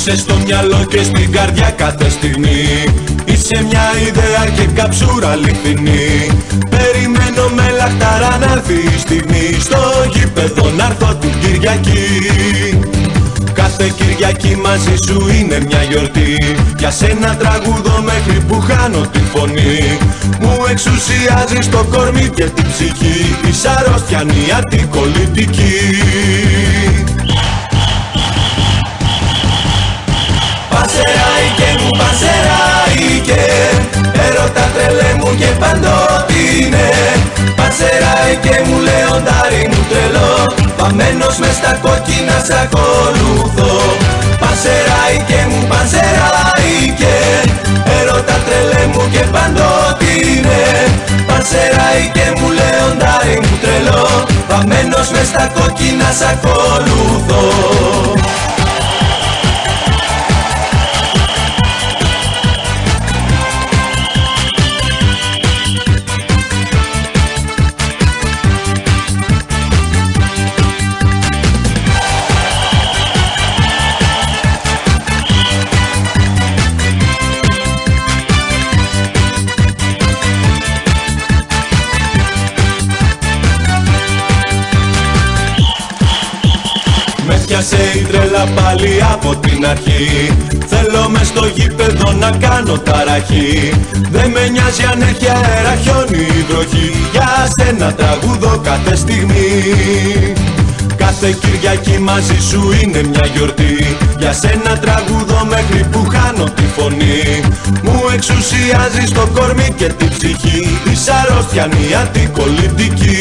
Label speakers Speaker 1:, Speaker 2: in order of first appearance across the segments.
Speaker 1: Είσαι στο μυαλό και στην καρδιά κάθε στιγμή. Είσαι μια ιδέα και καψούρα αληθινή. Περιμένω με λαχταρά να έρθει η στιγμή. Στο γήπεδο να έρθω την Κυριακή. Κάθε Κυριακή μαζί σου είναι μια γιορτή. Για σένα τραγουδώ μέχρι που χάνω τη φωνή. Μου εξουσιάζεις το κορμί και την ψυχή. Είσαι αρρώστιανή αντικολλητική. Πανσεράικε μου, πανσεράικε, έρωτα τρελέ μου και παντότινε. Πανσεράικε μου, λεοντάρι μου τρελό, βαμμένος μες στα κόκκινα σ' ακολουθώ. Πανσεράικε μου, πανσεράικε, έρωτα τρελέ μου και παντότινε. Πανσεράικε μου, λεοντάρι μου τρελό, βαμμένος μες στα κόκκινα σ' ακολουθώ. Πιάσε η τρέλα πάλι από την αρχή. Θέλω μες στο γήπεδο να κάνω ταραχή. Δεν με νοιάζει αν έχει αέρα, χιόνι ή βροχή. Για σένα τραγουδώ κάθε στιγμή. Κάθε Κυριακή μαζί σου είναι μια γιορτή. Για σένα τραγουδώ μέχρι που χάνω τη φωνή. Μου εξουσιάζεις το κορμί και την ψυχή. Είσαι αρρώστιανή αντικολλητική.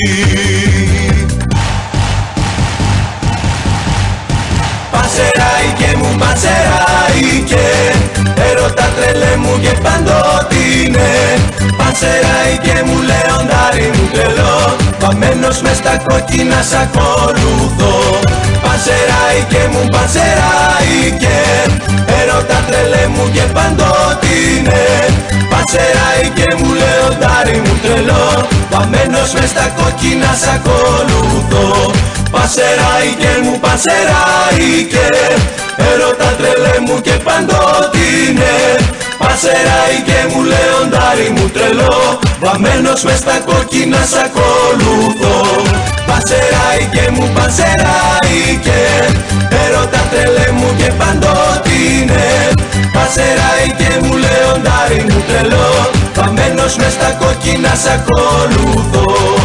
Speaker 1: Πανσεράικε μου, πανσεράικε, έρωτα τρελέ μου και παντότινε. Πανσεράικε μου, λεοντάρι μου τρελό, βαμμένος μες στα κόκκινα σ' ακολουθώ. Πανσεράικε μου, πανσεράικε, έρωτα τρελέ μου και παντότινε. Πανσεράικε μου, λεοντάρι μου τρελό, βαμμένος μες στα κόκκινα σ' ακολουθώ. Πανσεράικε μου, πανσεράικε, έρωτα τρελέ μου και παντότινε. Πανσεράικε μου, λεοντάρι μου τρελό, βαμμένος μες στα κόκκινα σ' ακολουθώ. Πανσεράικε μου, πανσεράικε, έρωτα τρελέ μου και παντότινε. Πανσεράικε μου, λεοντάρι μου τρελό, βαμμένος μες στα κόκκινα σ' ακολουθώ.